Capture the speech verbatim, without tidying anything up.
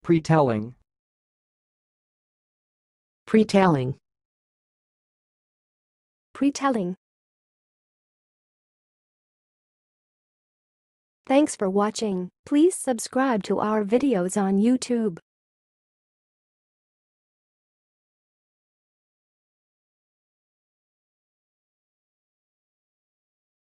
pretelling, pretelling, pretelling. Thanks for watching. Please subscribe to our videos on YouTube.